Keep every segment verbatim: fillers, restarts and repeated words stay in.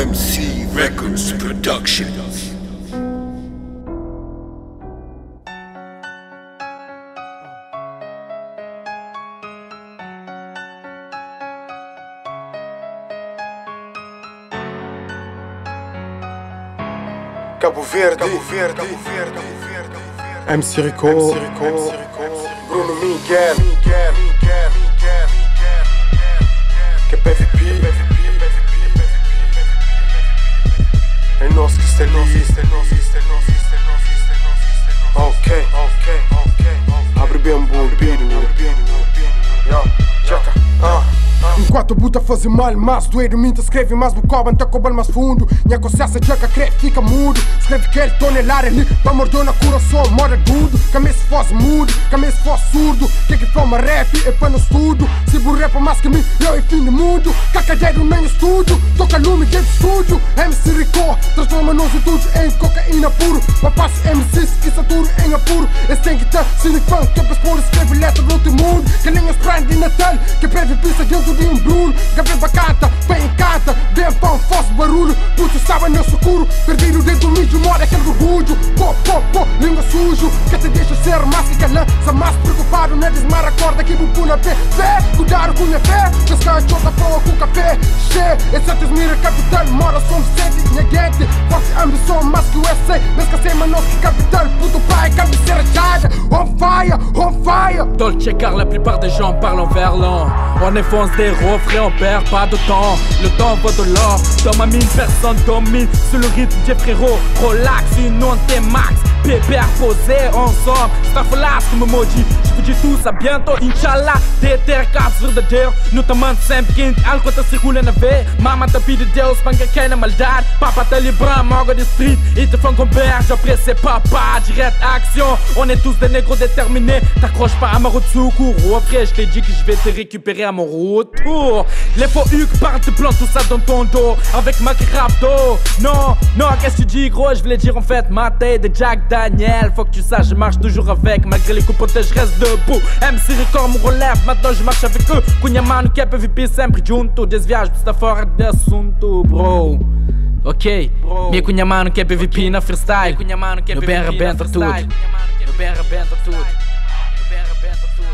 M C Records Productions. Cabo Verde, Cabo Verde, Cabo Verde, M C Rico, Bruno Miguel, que P V P, é nosso que está ali. Ok, ok, ok, abre bem um bom beat, checa, ah. Enquanto a buta faz mal, mas doeiro minta escreve mais bucoban, tá cobando mais fundo. Minha consciência jaca crê, fica mudo. Escreve que ele tonelar ali, pra morder na coração, mora tudo. Came se fosse mudo, came se fosse surdo. Que que forma rap é para no estudo. Se bu rapa mais que mim, eu é fim do mundo. Cacadeiro nem estúdio, toca lume dentro do estúdio. M C Rico, transforma nos estudos em cocaína puro. Mas passa M Cs e saturo em apuro. Esse tem que ter silicone, que é para expor, escreve letra do outro mundo. Que nem as prime de Natal, que breve pista dentro de um Bruno, Gabriel Bacata, bem encanta, bem pão, fosse barulho, puto estava no seguro, perdi o dedo mídio, mora aquele orgulho, pô, pô, pô, língua sujo, que te deixa ser mais que lança, mais preocupado, não é desmar a corda que bupu na pé, fé, cuidado com minha fé, pescar chota proa com café, che, esse é mira capital, mora somos sede, minha gente, forte ambição, mais que o S A, mas que sei manos que capital, puto pai, cabeceira chada, on fire, on fire. Dolce car la plupart des gens parlent en verlan, on enfonce des refrains, on perd pas de temps. Le temps vaut de l'or. Dans ma mine, personne domine. Sur le rythme des frérots. Relax, une onde t'es max. Pépère posé ensemble. Stafolas que me maudit. Je vous dis tout ça bientôt, Inch'Allah. Des terres casse verdadeiro. Notamment sempre quente. Algo tá circula na veia. Mama tá pedindo Deus, panga quem na maldade. Papa tá librando, moga de street. Ils te font converge, après c'est papa. Direct action. On est tous des négros déterminés. T'accroches pas à ma route de secours. Après, je t'ai dit que je vais te récupérer à mon retour. Les faux hucs partent te plantent tout ça dans ton dos. Avec ma rapto. Non, non, qu'est-ce que tu dis gros? Je voulais dire en fait ma tête de Jack Daniel. Faut que tu saches, je marche toujours avec. Malgré les coups potés, je reste debout. M C Rico me relève, maintenant je marche avec eux. Cunha mano que é P V P sempre junto. Desviagem, está fora de assunto, bro. Ok, minha cunha mano que é P V P na freestyle. No bem arrebenta tudo. No bem arrebenta tudo. No bem arrebenta tudo.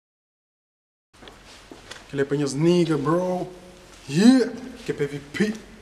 Que ele apanha as nigga, bro. Yeah, que P V P.